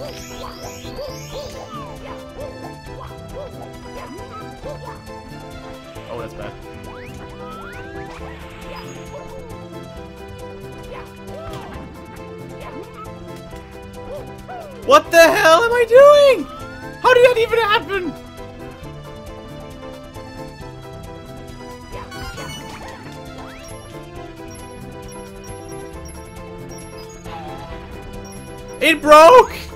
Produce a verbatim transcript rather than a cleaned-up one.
Oh, that's bad. What the hell am I doing? How did that even happen? It broke!